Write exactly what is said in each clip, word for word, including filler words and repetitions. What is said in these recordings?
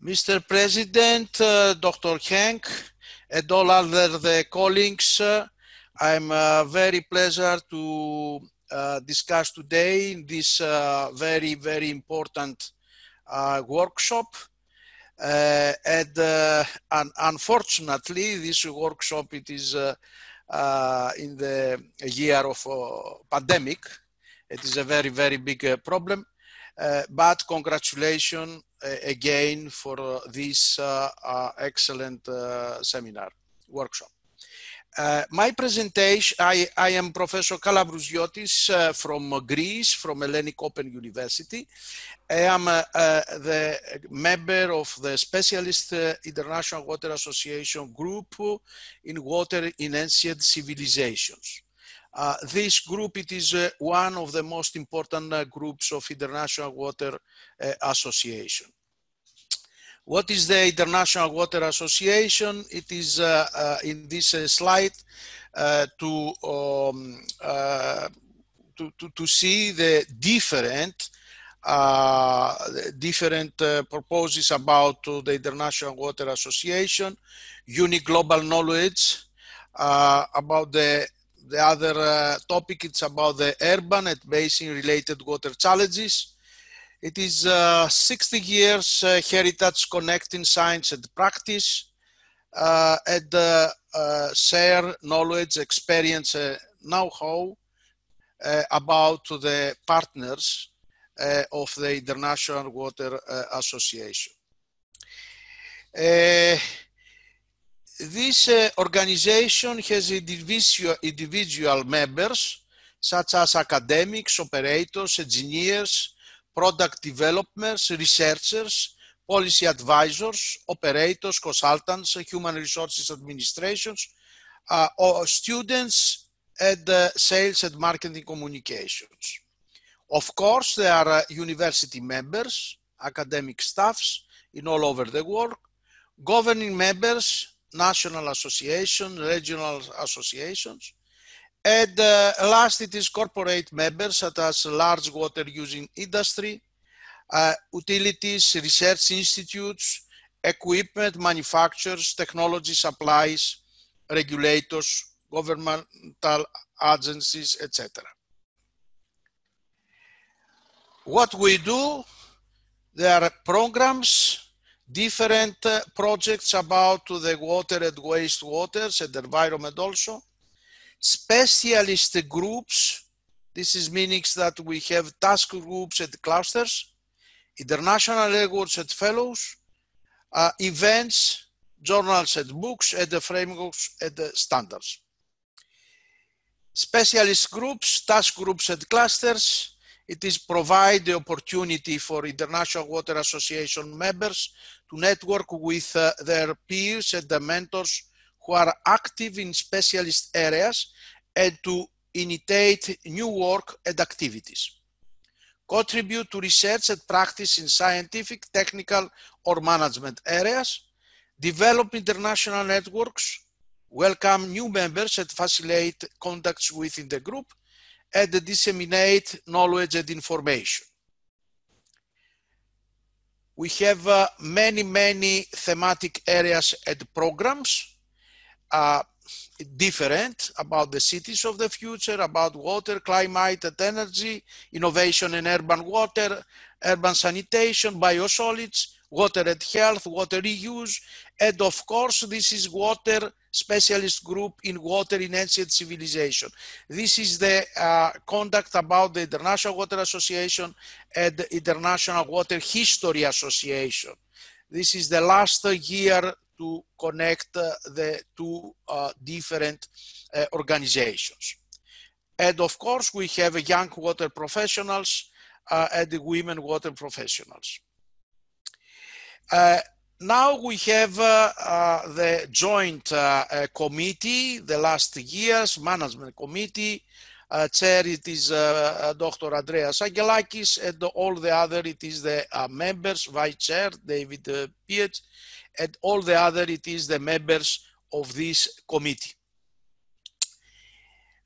Mister President, uh, Doctor Henk, and all other the colleagues, uh, I'm uh, very pleasure to uh, discuss today in this uh, very, very important uh, workshop. Uh, and uh, un unfortunately, this workshop, it is uh, uh, in the year of uh, pandemic. It is a very, very big uh, problem. Uh, but congratulations uh, again for uh, this uh, uh, excellent uh, seminar, workshop. Uh, my presentation, I, I am Professor Kalabrousiotis uh, from Greece, from Hellenic Open University. I am uh, uh, the member of the Specialist uh, International Water Association group in water in ancient civilizations. Uh, this group, it is uh, one of the most important uh, groups of International Water uh, Association. What is the International Water Association? It is uh, uh, in this uh, slide uh, to, um, uh, to, to, to see the different uh, different uh, proposals about uh, the International Water Association, unique global knowledge uh, about the The other uh, topic, it's about the urban and basin related water challenges. It is uh, sixty years uh, heritage connecting science and practice uh, and uh, uh, share knowledge, experience, uh, know-how uh, about the partners uh, of the International Water uh, Association. Uh, This uh, organization has individual, individual members, such as academics, operators, engineers, product developers, researchers, policy advisors, operators, consultants, human resources administrations, uh, or students, and uh, sales and marketing communications. Of course, there are uh, university members, academic staffs in all over the world, governing members, national associations, regional associations, and uh, last it is corporate members such as large water using industry, uh, utilities, research institutes, equipment manufacturers, technology supplies, regulators, governmental agencies, et cetera. What we do, there are programs, different uh, projects about the water and wastewaters and environment also. Specialist groups, this is meaning that we have task groups and clusters, international awards and fellows, uh, events, journals and books, and the frameworks and the standards. Specialist groups, task groups and clusters, it is provide the opportunity for International Water Association members to network with uh, their peers and the mentors who are active in specialist areas and to initiate new work and activities. Contribute to research and practice in scientific, technical, or management areas. Develop international networks. Welcome new members and facilitate contacts within the group, and disseminate knowledge and information. We have uh, many, many thematic areas and programs, uh, different about the cities of the future, about water, climate and energy, innovation in urban water, urban sanitation, biosolids, water and health, water reuse, and of course, this is water specialist group in water in ancient civilization. This is the uh, conduct about the International Water Association and the International Water History Association. This is the last year to connect uh, the two uh, different uh, organizations. And of course, we have young water professionals uh, and the women water professionals. Uh, now we have uh, uh, the joint uh, uh, committee, the last year's management committee. Uh, chair, it is uh, uh, Doctor Andreas Angelakis, and all the other, it is the uh, members, vice chair, David uh, Piet, and all the other, it is the members of this committee.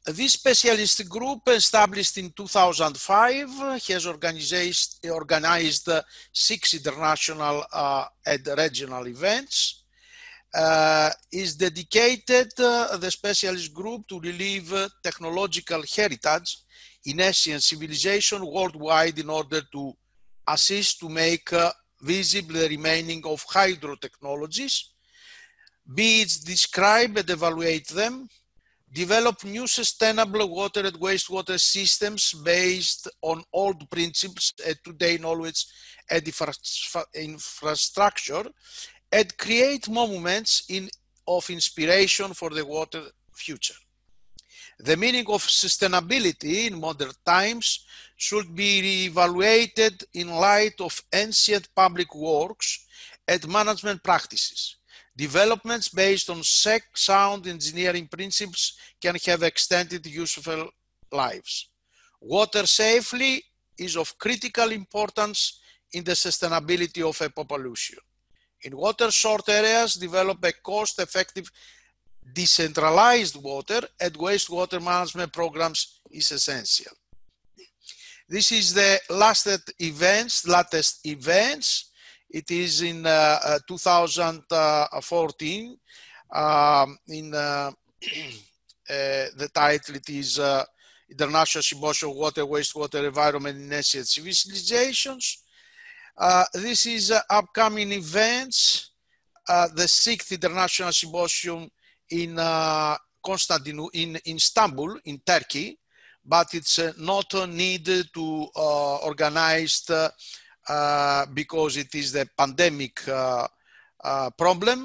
this specialist group, established in two thousand five, has organized, organized six international uh, and regional events. Uh, is dedicated, uh, the specialist group, to relieve uh, technological heritage in Asian civilization worldwide in order to assist to make uh, visible the remaining of hydro technologies, be it describe and evaluate them, develop new sustainable water and wastewater systems based on old principles and today knowledge and infra infrastructure, and create moments in, of inspiration for the water future. The meaning of sustainability in modern times should be reevaluated in light of ancient public works and management practices. Developments based on sound engineering principles can have extended useful lives. Water safely is of critical importance in the sustainability of a population. In water-short areas, develop a cost-effective decentralized water and wastewater management programs is essential. This is the last events, latest events. It is in uh, uh, two thousand fourteen. Um, in uh, uh, the title, it is uh, International Symposium of Water, Wastewater, Environment in Asian Civilizations. Uh, this is uh, upcoming events, uh, the sixth International Symposium in uh, Constantinople, in, in Istanbul, in Turkey, but it's uh, not needed to uh, organize uh, uh, because it is the pandemic uh, uh, problem.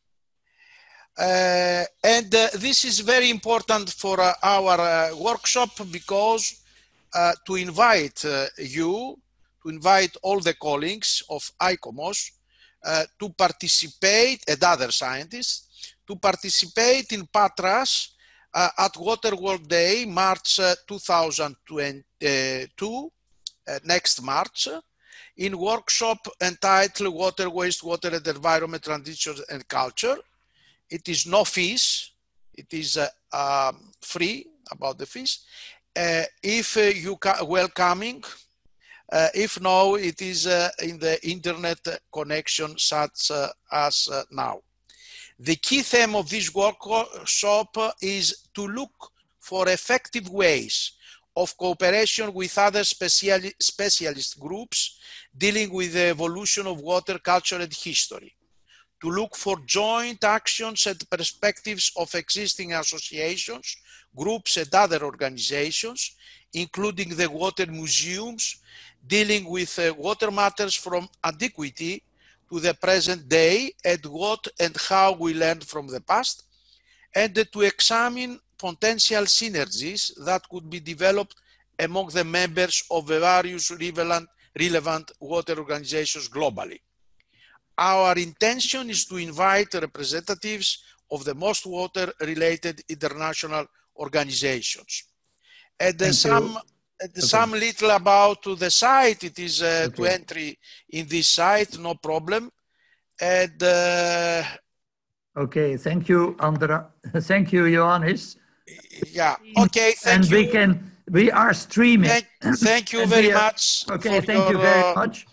Uh, and uh, this is very important for uh, our uh, workshop because uh, to invite uh, you, to invite all the colleagues of ICOMOS uh, to participate, and other scientists, to participate in Patras uh, at Water World Day, March uh, two thousand twenty-two, uh, next March, in workshop entitled Water, Wastewater and Environment, Transition and Culture. It is no fees, it is uh, uh, free, about the fees. Uh, if uh, you are welcoming, uh, if no, it is uh, in the internet connection such uh, as uh, now. The key theme of this workshop is to look for effective ways of cooperation with other speciali specialist groups dealing with the evolution of water, culture and history. To look for joint actions and perspectives of existing associations, groups and other organizations, including the water museums, dealing with uh, water matters from antiquity to the present day and what and how we learned from the past, and uh, to examine potential synergies that could be developed among the members of the various relevant, relevant water organizations globally. Our intention is to invite representatives of the most water-related international organizations. And uh, some, uh, okay. some little about the site, it is uh, okay. to entry in this site, no problem. And uh, okay, thank you, Andra. Thank you, Ioannis. Yeah, okay, thank and you. And we can, we are streaming. Thank, thank you very are, much. Okay, thank your, you very much.